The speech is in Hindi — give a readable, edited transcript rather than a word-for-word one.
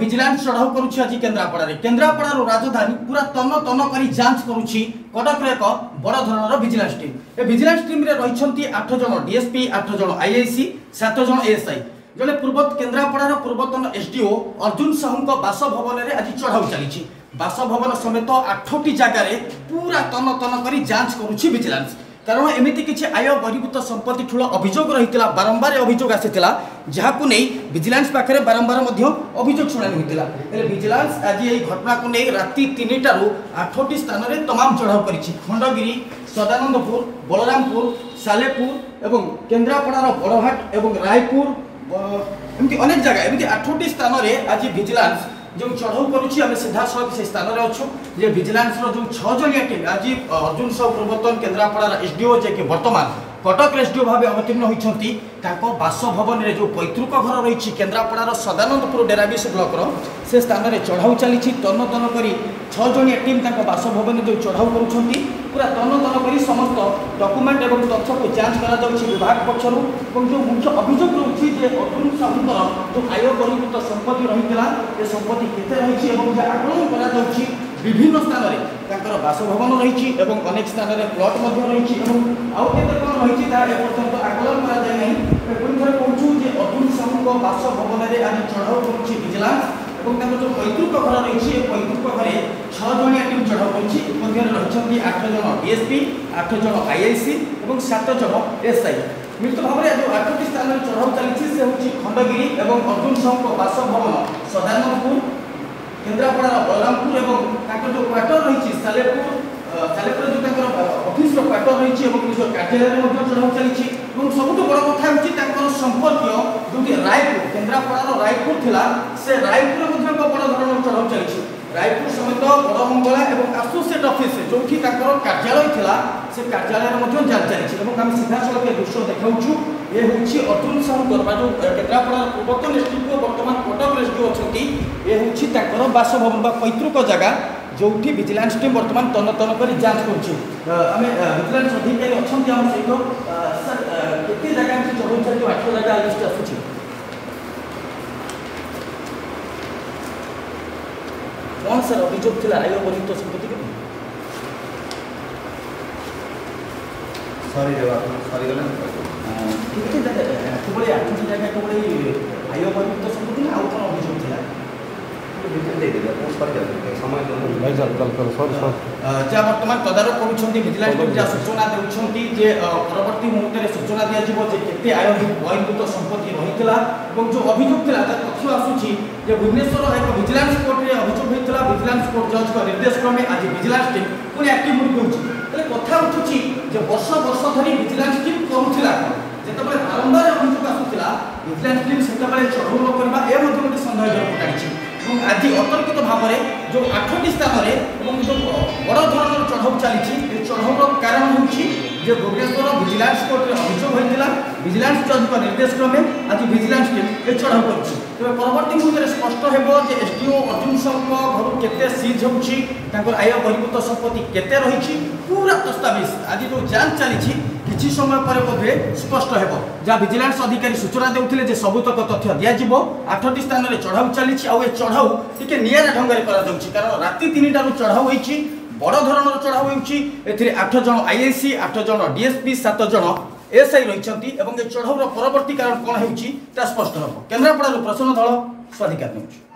विजिलेंस चढ़ाऊ करुछि आज केन्द्रापड़ा रे केन्द्रापड़ा राजधानी पूरा तन तन करी जांच करुछि कटक रे एक बड़ धरणर विजिलेंस टीम ए विजिलेंस टीम रे रहिछंती 8 जण डीएसपी 8 जण आईआईसी 7 जण एएसआई जने केन्द्रापड़ा पूर्वतन एसडीओ अर्जुन साहू बासभवन रे आज चढ़ाऊ चली बासभवन समेत 8टी जगार पूरा तन तन करी जांच करुछि विजिलेंस कारण एमती किसी आय बहिर्भूत संपत्ति ठूल अभियोग रही बारंबार अभियोग आसाला जहां नहीं विजिलेंस पाखे बारंबार अभियोग शुणाणी होता है विजिलेंस आज ये घटना को नहीं राति 3टारू 8टी स्थान में तमाम चढ़ाऊ कर खंडगिरी सदानंदपुर बलरामपुर सालेपुर एवं केन्द्रापड़ार बड़हाट एवं रायपुर एमती अनेक जगह एमती 8टी स्थान में आज विजिलेंस जो चढ़ाऊ करुच्ची आम सीधा सड़क से स्थान में अच्छु जे विजिलेंस जो 6 जणिया टीम आज अर्जुन साहू पूर्वतन केन्द्रापड़ा एसडीओ जे कि वर्तमान कटक एसडीओ भाव अवतीर्ण होती बासभवन में जो पैतृक घर रही केन्द्रापड़ार सदानंदपुर डेराबिस ब्लॉक से स्थान में चढ़ाऊ चली तन तन कर 6 जणिया टीम बासभवन जो चढ़ाऊ कर पूरा तन तन कर समस्त डॉक्यूमेंट और तथ्य को जांच करा विभाग पक्षर जो मुख्य अभियोग रही अर्जुन साहूर जो आय बहिर्भूत संपत्ति रही संपत्ति केते रही आकलन कर विभिन्न स्थान में बासभवन रही अनेक स्थान में प्लट रही आउ केते कौन रही एपर्यंत आकलन कहूँ अर्जुन साहू बासभवन में आज चढ़ाऊ कर विजिलेंस जो पैतृक घर रही पैतृक घर 6 जणिया टीम चढ़ाऊ रही 8 जण डीएसपी 8 जण आईआईसी और 7 जण एसआई मिलित भाव में जो 8टी स्थान में चढ़ाऊ चली से हूँ खंडगिरी और अर्जुन साहू बासभवन सदानंदपुर केन्द्रापड़ा बलरामपुर और जो क्वार्टर रही सालेपुर जो ऑफिस क्वार्टर रही निज कार्यालय चढ़ाऊ चली सबुठ बड़ कथा हूँ संपर्क जो रायपुर केन्द्रापड़ा रायपुर थिला से रायपुर बड़ धरण चढ़ाऊ चली रायपुर समेत बड़मंगला और एसोसिएट ऑफिस जो कार्यालय थिला से कार्यालय जांच चली आम सीधा सड़क दृश्य देखाऊँ ये हूँ अर्जुन साहू जो केन्द्रापड़ा पूर्वतन एसडीओ वर्तमान कटक एसडीओ अच्छा ये हूँ बासभवन पैतृक जगह जो विजिलेंस टीम वर्तमान तन तन कर जांच करें विजिलेंस अधिकारी अच्छा आम सहित केते जगह चढ़ाऊ चलती 8 जगह लिस्ट आसूँ कौन सर अभियोग थी आय बहिर्भूत संपत्ति के सॉरी गला केते जगह केवल 8टी जगह केवल आय बहिर्भूत संपत्ति आउ कौन अभियोग थी जहाँ वर्तमान तदारक करुँच विजिलेंस टीम जहाँ सूचना देते परवर्ती मुहूर्त में सूचना दिज्वे आय बहिर्भूत संपत्ति रही है जो अभियोग था तथ्य आसूँ भुवनेश्वर एक विजिलेंस कोर्ट में अभियोग होता विजिलेंस कोर्ट जज का निर्देश क्रमे आज विजिलेंस टीम पुणी एक्टिव होती कथा उठुची वर्ष वर्ष धरी विजिलेंस टीम करूला जिते बारंबार अभियोग आसूला विजिलेंस टीम से चढ़ाऊ न करवा यह गोटे सन्देहजनक काढ़ी आज अतर्कित भाव में जो 8टी स्थान में जो बड़ धरण चढ़ाऊ चली चढ़ाऊ कारण हूँ भुवनेश्वर विजिलेंस कोर्ट में अभियोग होता विजिलेंस जज का निर्देश क्रमे आज विजिलेंस टीम चढ़ाऊ कर परवर्ती मुहूर्त में स्पष्ट हो एसडीओ अर्जुन साहू घर केते सीज हो आय बहिर्भूत संपत्ति केते रही पूरा दस्तावेज आज जो जांच चली किसी समय पर स्पष्ट हो जहाँ विजिलेंस अधिकारी सूचना देते सबुतक तथ्य दिज्व 8टी स्थान में चढ़ाऊ चली चढ़ाऊ टी निरा ढंग से कारण राति 3टारू चढ़ाऊ होती बड़ धरण चढ़ाऊ होती 8 जण आईआईसी 8 जण डीएसपी 7 जण एसआई रही चढ़ाऊर परवर्ती कारण कौन हो स्पष्ट हम केन्द्रापड़ा प्रसन्न दल स्वाधिकार नहीं।